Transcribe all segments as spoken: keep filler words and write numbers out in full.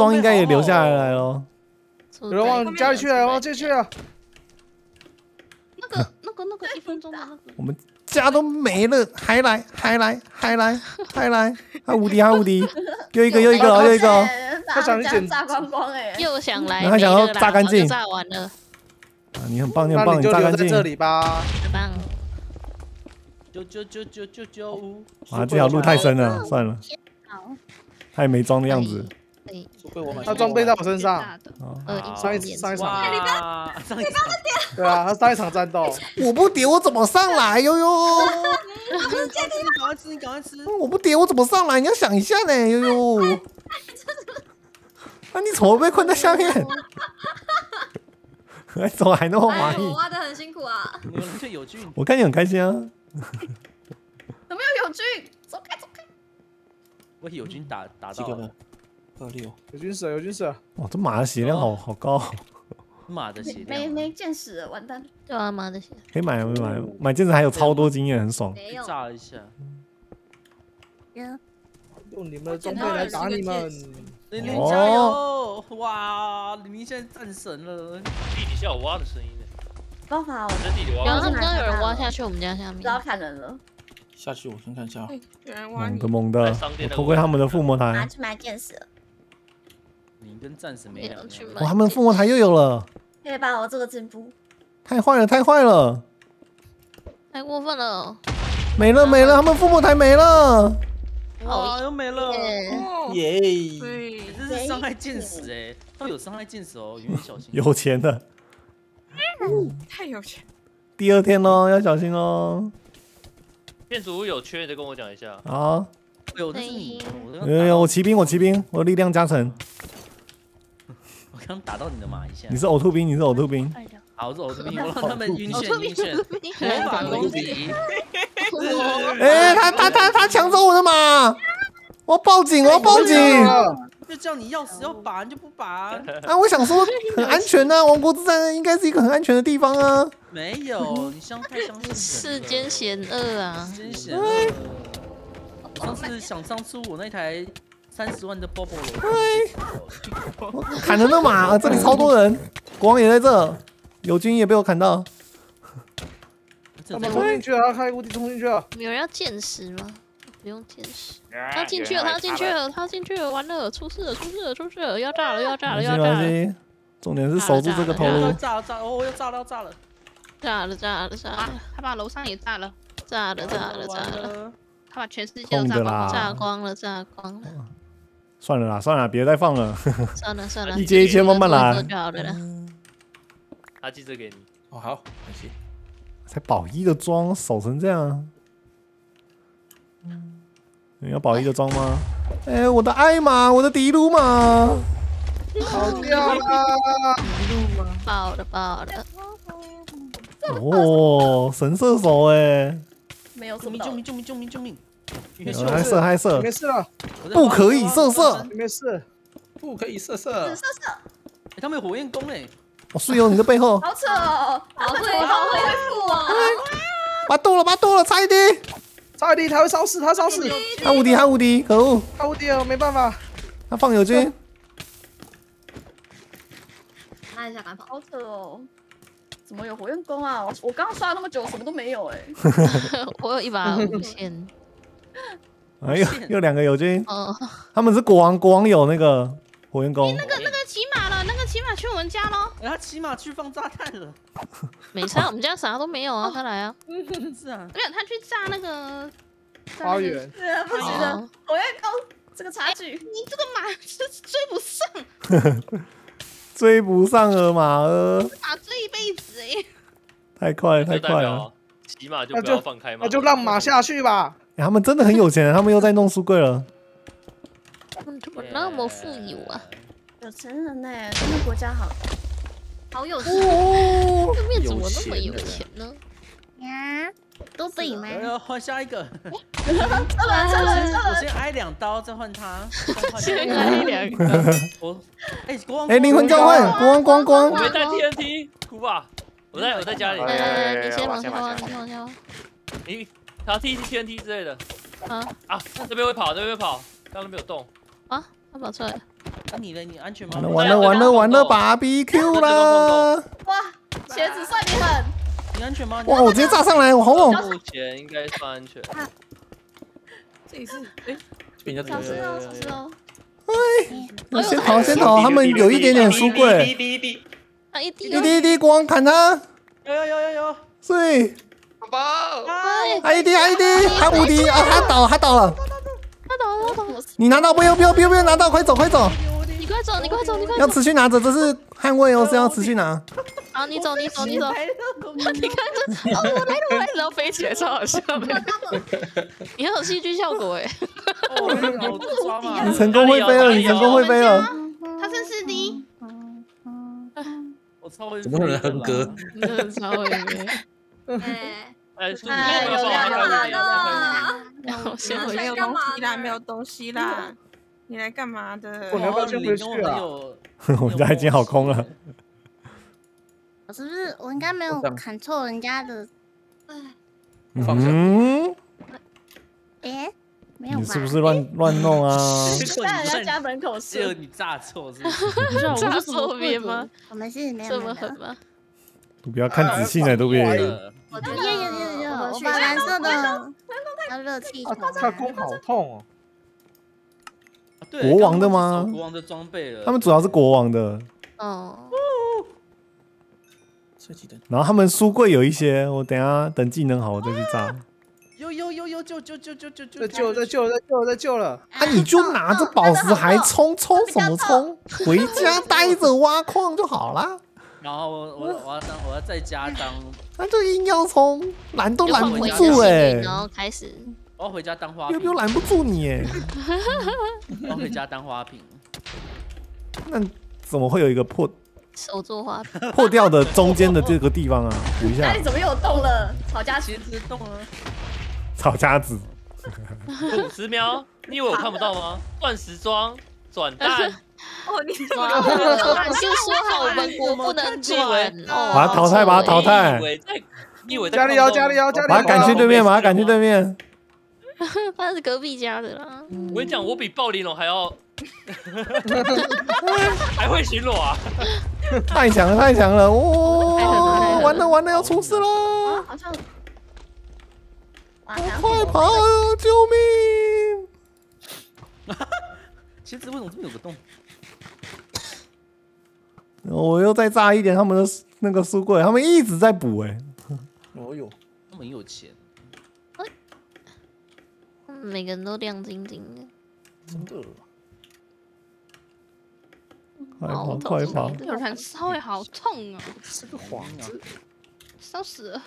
妆应该也留下来了。 有人往家里去了，往家里去了。 那个那个那个一分钟的那个， 我们家都没了，还来还来还来还来，还无敌还无敌，又一个又一个又一个。 他想去捡炸光光哎， 又想来， 他想要炸干净， 炸完了。 啊，你很棒，你很棒， 你就炸干净。 留在这里吧。 很棒。 九九九九九九五。 啊，这条路太深了，算了。他也没装的样子。 对， 他装备在我身上。 呃， 上一上一场， 哇，上一场， 对啊，他上一场战斗。 我不叠我怎么上来？悠悠， 你赶快吃，你赶快吃。 我不叠我怎么上来？你要想一下呢，悠悠。那你怎么被困在下面？哎，怎么还那么麻我痹？ 挖的很辛苦啊。 你们这有菌。 我看你很开心啊。 有没有有菌？走开走开。 我有菌打打到了。 二六。 有军死了，有军死了。 哇，这马的血量好好高。 马的血量。 没没见识了，完蛋。 对啊，马的血。 可以买，可以买，买剑士还有超多经验，很爽。 没有。 炸一下。 用你们的装备来打你们。 玲玲加油！哇，玲玲现在战神了。 地底下有挖的声音呢。 办法，我在地里挖。 然后他们刚刚有人挖下去我们家下面。 不要砍人了。 下去我先看一下。 有人挖你。 猛的猛的，我偷窥他们的附魔台。 拿去买剑士了。 你跟战神没两样。 哇，他们附魔台又有了。 可以把我这个进步。 太坏了，太坏了！ 太过分了。 没了没了，他们附魔台没了。 哇，又没了。 耶！ 对， 这是伤害剑士哎，他有伤害剑士哦，永远小心。 有钱的。 太有钱。 第二天喽，要小心哦。 建筑物有缺的跟我讲一下。 好。 有的是你， 有有，我骑兵，我骑兵，我力量加成。 我刚打到你的马一下。 你是呕吐兵，你是呕吐兵。 好，我是呕吐兵，我让他们晕眩晕眩。魔法攻击。 哎，他他他他抢走我的马！我要报警，我要报警！ 就叫你要死要拔，你就不拔。 啊，我想说很安全啊，王国之战应该是一个很安全的地方啊。 没有，你相太相信世间险恶啊！ 世间险恶。上次想当初我那台三十万的 Bobo 我砍了那马，这里超多人，国王也在这，友军也被我砍到。 他们冲进去了，他开无敌冲进去了。 有人要见识吗？不用见识。他进去了，他进去了，他进去了，完了，出事了，出事了，出事了，要炸了，要炸了，要炸了。 重点是守住这个头颅。 炸了炸了，哦，要炸了要炸了。 炸了炸了炸了！ 他把楼上也炸了， 炸了炸了炸了！ 他把全世界都炸光了， 炸光了炸光了！ 算了啦，算了，别再放了。 算了算了， 一阶一阶慢慢来。 就好了啦。 他寄这给你。 哦，好，感谢。 才保一的装，守成这样。你要保一的装吗？哎，我的艾玛，我的迪卢玛， 跑掉了！ 迪卢玛，爆了爆了！ 哦，神射手哎！ 没有， 救命救命救命救命救命！ 还射还射， 没事了， 不可以射射， 没事， 不可以射射， 射射。 哎，他们有火焰弓哎！ 哦，是有你的背后， 好扯哦，好会好会负啊！ 把剁了，把剁了，差一点， 差一点他会烧死，他烧死， 他无敌，他无敌，可恶， 他无敌了，没办法， 他放友军， 拉一下赶跑，好扯哦。怎么有火焰弓啊？我我刚刚刷了那么久，什么都没有哎。 我有一把无限。 哎呦，又两个友军，他们是国王，国王有那个火焰弓。 那个那个骑马了，那个骑马去我们家喽。 哎，他骑马去放炸弹了。 没差，我们家啥都没有啊，他来啊。 是啊， 没有，他去炸那个花园。 对啊，不行的，火焰弓这个差距， 你这个马是追不上。 追不上了马儿， 马追一辈子哎！ 太快了，太快了！ 骑马就不要放开马， 那就让马下去吧。 他们真的很有钱，他们又在弄书柜了。 他们怎么那么富有啊？ 有钱人呢，他们国家好， 好有钱。 对面怎么那么有钱呢？ 呀，都自己吗？ 我要换下一个。 撤了撤了撤我先挨两刀，再换他。 先挨两刀。 我哎，国王哎，灵魂交换，国王光光。 我没带 T N T，哭吧。我在我在家里。 来来来，你先往下挖，你先往下挖。 你他 T T N T 之类的。 啊啊，这边会跑，这边会跑，刚刚没有动。 啊，他跑出来。 那你呢？你安全吗？ 完了完了完了完了 ，B B Q 啦！ 哇，茄子算你狠。 你安全吗？ 哇，我直接炸上来，我好猛！ 目前应该算安全。 这里是哎， 被人家小心哦，小心哦。 哎，先逃先逃，他们有一点点书柜。 滴滴啊一滴一滴一滴，国王砍他！ 有有有有有。 对， 宝宝， 还一滴还一滴，还无敌啊！他倒他倒了， 他倒了，他倒了。 你拿到不要不要不要不要拿到，快走快走！ 你快走，你快走，你快要走。 持续拿着，这是捍卫哦，是要持续拿。 好，你走，你走，你走。你看这，哦，我来了，我来了，然后飞起来，超好笑的。你很有戏剧效果哎。 哦，好抓嘛！ 你成功会飞了，你成功会飞了。 他是四 D， 我超会。 怎么可能哼歌？ 真的超会飞。 哎， 哎，叔叔， 哎要不要有放亮了然后先回没有东干嘛西啦，没有东西啦，你来干嘛的？ 我要不要先回去啊？ 我家已经好空了。 我是不是我应该没有砍错人家的？ 嗯， 哎，没有吧？ 你是不是乱乱弄啊？ 在人家家门口射。 只有你炸错是不是？ 不是我们是错边吗？ 我们是没有这没有。 么狠吗？ 你不要看仔细了，对不对？ 我觉得有有有有，我把蓝色的要热气球。 他弓好痛哦。 对， 国王的吗国王的装备了。 他们主要是国王的， 哦。 射击灯。 然后他们书柜有一些，我等下等技能好我再去炸。 有有有有救救救救救救！ 在救在救在救在救了！ 啊，你就拿着宝石还冲冲什么冲？回家待着挖矿就好啦。 然后我我我要当我要在家当， 他就硬要冲，拦都拦不回住哎、 然后开始。 我要回家当花瓶。 又又拦不住你哎、 我要回家当花瓶。 那怎么会有一个破手做花瓶破掉的中间的这个地方啊？补一下那你。怎么又动了？吵架茄子动了。 草夹子。 五十秒，你以为我看不到吗？钻石装转蛋， 哦，你哇，是说好我们国不能转哦。 把它淘汰，把它淘汰你以。为在，你以为在加里奥加里奥加里奥， 把它赶去对面，把它赶去对面。 他是隔壁家的啦。 我跟你讲，我比暴鳞龙还要，还会巡逻啊！ 太强了，太强了！哦，完了完了，要出事了！ 好像。 快跑！救命！ 茄子为什么这边有个洞？ 我又再炸一点他们的那个书柜，他们一直在补哎。 哦哟， 他们很有钱。 每个人都亮晶晶的。 真的。 快跑快跑！ 有人烧会好痛啊！ 是个幌子， 烧死了。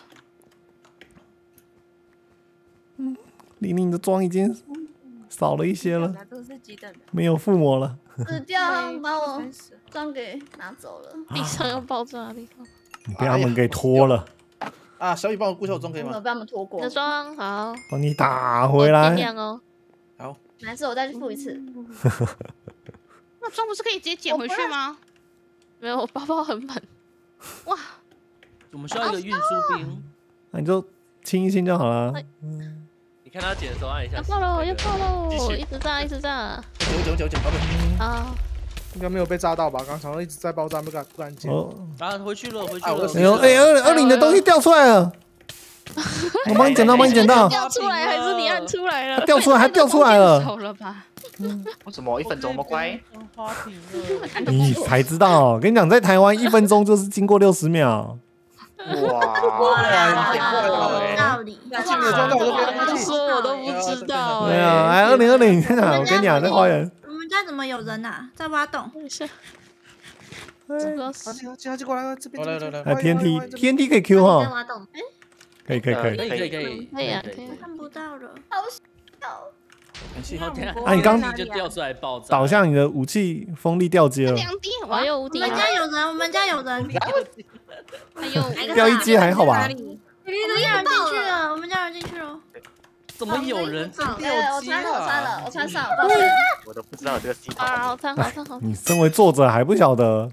嗯，玲玲的妆已经少了一些了， 都是鸡蛋的， 没有附魔了。 死掉，把我妆给拿走了。 地上要爆炸的地方。 你被他们给拖了。 啊，小雨帮我顾一下我妆可以吗？ 没有被他们拖过。 你的妆好， 帮你打回来。 尽量哦。 好， 没事，我再去付一次。 那妆不是可以直接捡回去吗？ 没有，我包包很满。 哇， 我们需要一个运输兵。 那你就清一清就好了。 你看他剪的时候按一下。 要爆喽！要爆喽！ 继续一直炸，一直炸。 九九九九，宝贝。 啊！ 应该没有被炸到吧？刚才一直在爆炸，不敢不敢捡。 哦， 啊，回去了，回去了。 哎呦，哎，二二零的东西掉出来了。我帮你捡到，帮你捡到。 掉出来还是你按出来了？ 掉出来，还掉出来了。 走了吧？ 为什么一分钟那么快？ 花瓶了。 你才知道，跟你讲，在台湾一分钟就是经过六十秒。 哇， 道理。 进你的装到我这边。 说我都不知道。 没有，哎，二零二零，天哪！我跟你讲，在花园。 我们家怎么有人呐？在挖洞。 等一下。 啊，进来，进过来，这边。 来来来， 哎，T N T，T N T 可以 Q 哈。 挖洞。 可以可以可以。 可以可以可以。 可以啊，可以。 看不到了。 好笑。 很细。 啊，你刚就掉出来爆炸， 导向你的武器锋利掉阶了。 两滴， 我还有无敌。 我们家有人，我们家有人。还有掉一阶还好吧？ 我们家人进去了，我们家人进去了。 怎么有人掉我穿了，我穿了，我穿上。 我都不知道这个系统。 啊，好惨，好惨，好惨！ 你身为作者还不晓得，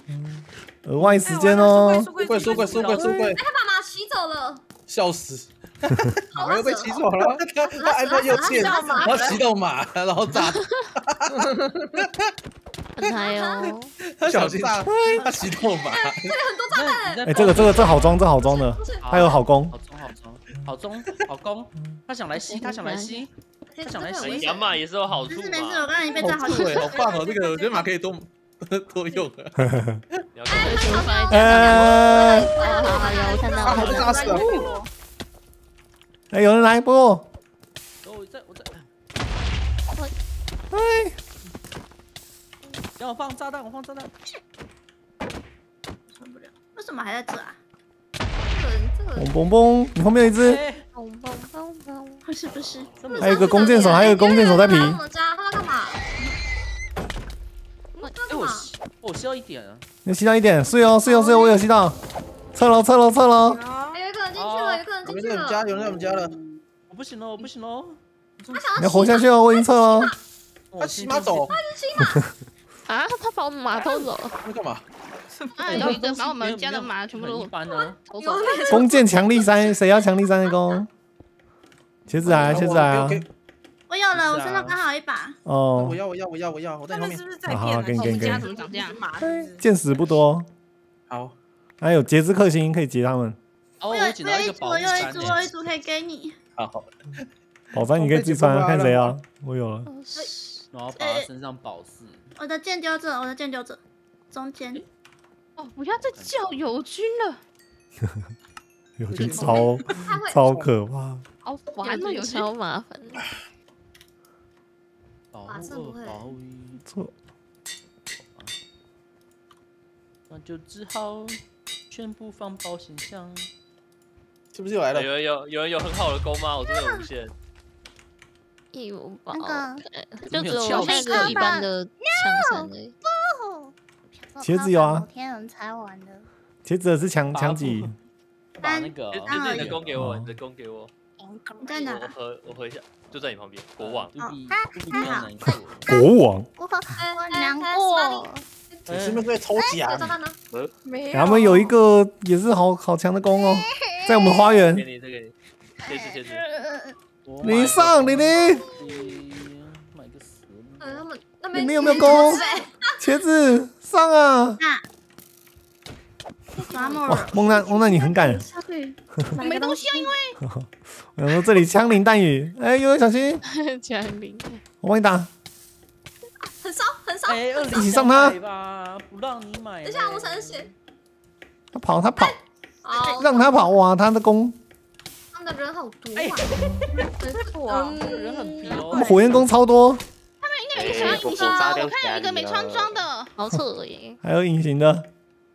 额外时间哦。 书柜书柜书柜书柜。 哎，他把马骑走了。 笑死！ 马又被骑走了， 他他按到右键，然后骑到马，然后炸， 很嗨哦！ 他小心炸，他骑到马。 哎，这个这个这好装，这好装的，他有好攻。 好装好装好装好攻，他想来吸，他想来吸，他想来吸。 养马也是有好处没事没事， 嘛。 我刚刚已经被炸好好酷哎，好棒哦！这个我觉得马可以多多用啊。 你要干嘛呃， 好好好，有我看到啊， 了。 炸死了！ 哎，有人来不？ 哦，我在我在。 哎， 让我放炸弹，我放炸弹。 受不了，为什么还在这啊？ 这个人这个人嘣嘣嘣！你后面有一只， 哎嘣嘣嘣嘣！ 不是不是， 还有一个弓箭手，还有一个弓箭手在皮。 他们家他要干嘛？ 哎，我吸我吸到一点啊。 你吸到一点，是哦是哦是哦，我有吸到。撤喽撤喽撤喽！ 哎，有一个人进去了，有一个人有进去了。 人在我们家，有人在我们家了。 我不行了，我不行了。 你要活下去哦，我已经撤了。 他骑马走， 啊，他把我们马偷走了。 那干嘛？ 啊，有一个把我们家的马全部都一般呢。 偷走了。 弓箭强力三，谁要强力三的弓？茄子来，茄子来啊！ 我有了，我身上刚好一把。 哦我，要我要我要我要，我在你后面他们是。不是在好好骗人？ 给你给你给你怎么长这样？马是不是箭矢不多， 好， 还有节制克星可以截他们。 哦， 我有我捡到一个组， 宝物我有一组， 山欸我有一组可以给你。 好， 宝山你可以自己穿，看谁啊？我有了。 然后把他身上宝石。 我的剑丢着，我的剑丢着，中间。 哦，不要再叫友军了， 友军超超可怕。 好烦哦，友军超麻烦。 保马上不会护二，保护一， 错， 那就只好全部放保险箱。 是不是又来了？ 有人有有人有很好的弓吗？我真的有无限。 义务包， 那就只有我现在只有一般的枪声而已。 茄子有啊昨天人才玩的。 茄子的是强强几？ 把那个就就是你的弓给我，你的弓给我。 你在哪我？和我回一下，就在你旁边。国王， 杜比杜比不要难过。 国王， 我我难过。 你是不是被抽有炸奖？ 弹呢？ 没有。 他们有一个也是好好强的弓哦，在我们花园给。你这个，谢谢谢谢。 你上，玲玲， 买个死。 呃，他们那边你们有没有弓？茄子上啊！ 抓莫哇，梦娜梦娜你很敢。 下去。 没东西啊，因为我想说这里枪林弹雨，哎，悠悠小心， 枪林。 我帮你打。 很烧很烧。 哎，二一起上他吧，不让你买。 等一下，我才能写。 他跑，他跑， 好， 让他跑哇！他的弓， 他们的人好多哎啊。没错啊， 人很皮哦。 他们火焰弓超多， 应该有一个穿隐形的，我看有一个没穿装的，好扯耶。 还有隐形的。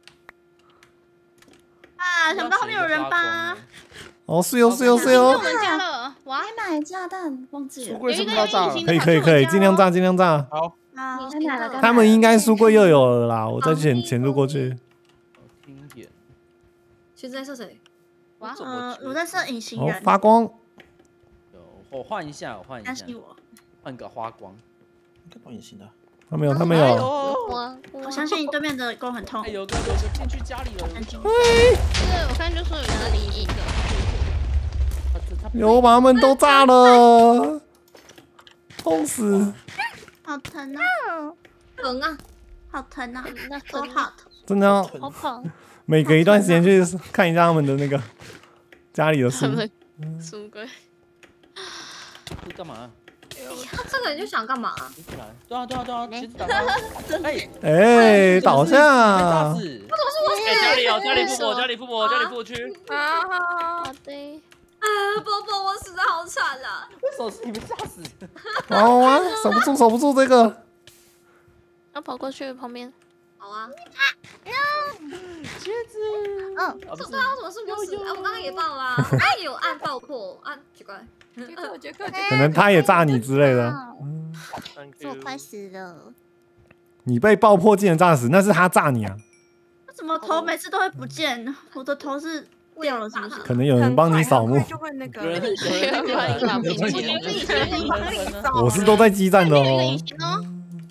啊，想不到后面有人吧？ 哦，是哟是哟是进哟我，们家了，哇！ 还买炸弹，忘记了。 书柜是不是要炸了？ 可以可以可以，尽量炸尽量炸。 好， 好， 你买了干嘛？ 他们应该书柜又有了啦，我再潜潜入过去。 听一点。 现在是谁？ 哇怎么呃， 觉得我在设隐形哦， 人， 发光， 我换一下，我换一下， 相信我， 换个花光。 干嘛隐形的？ 他没有他没哎有。 呦， 哇！ 我相信对面的弓很痛哎，。有个有个进去家里了。 安静。 是我看就是有人离一个， 他他有把他们都炸了，痛死！ 好疼啊！ 疼啊！ 好疼啊！ 那都很好疼。 真的要好胖， 每隔一段时间去看一下他们的那个家里的书他。们书柜。 你干嘛？ 他这个人就想干嘛？ 你起来。对啊对啊对啊，其实打他。哎， 哎，倒被炸下！ 死。 哎，家里有家里父母，家里父母，家里父母区。 啊！ 好的， 啊，波波，我死的好惨啊！ 手是你们炸死。 哇哇哇，守不住守不住这个。 要跑过去旁边。 好啊， 茄子。 嗯， 啊不是这对啊，怎么是我死？哎，我刚刚也爆啦，我刚刚也有按爆破，啊，奇怪。 杰克杰克， 可能他也炸你之类的。 嗯 Thank 我 you 快死了。 你被爆破竟然炸死，那是他炸你啊！ 为什么头每次都会不见？我的头是掉了是不是？ 可能有人帮你扫墓很快，就会那个。 有人有人有人把屏有人蔽我是都在激战的有一个哦隐。形哦，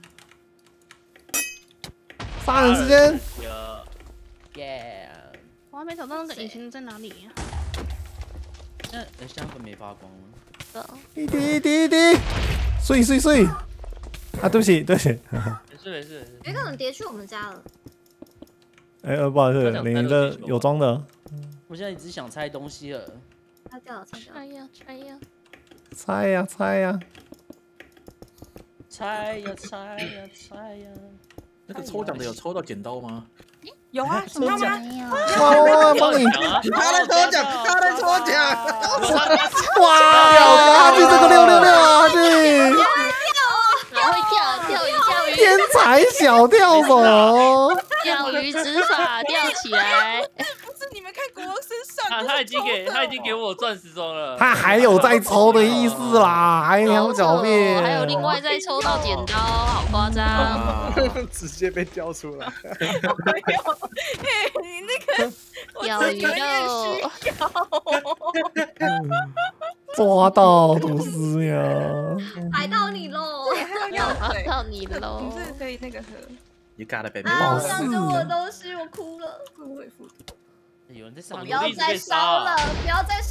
杀人时间， 有耶。 我还没找到那个隐形在哪里。 那呃香粉没发光了。 一滴一滴一滴，碎碎碎。啊，对不起对不起。 没事没事没事。 有可能跌去我们家了。 哎呃，不好意思，你的有装的。 我现在只想拆东西了。 拆掉了，拆掉了。 拆呀拆呀。 猜呀猜呀。 拆呀拆呀拆呀。 那个抽奖的有抽到剪刀吗？ 有啊，什么吗？ 哇哇哇！帮你， 他在抽奖，他在抽奖！ 哇！阿俊这个六六六啊，阿俊！ 还会跳钓鱼钓鱼， 天才小钓手， 钓鱼执法钓起来。 不是你们看国王身上， 他他已经给他已经给我钻石装了。 他还有在抽的意思啦，还想狡辩。 还有另外再抽到剪刀，好夸张！ 直接被调出来。 你那个钓鱼肉， 抓到吐司呀！ 逮到你喽！ 抓到你喽！ 你这个可以那个喝。 You got it, baby。 啊！上着我的东西，我哭了。 有人在上不要再烧了，不要再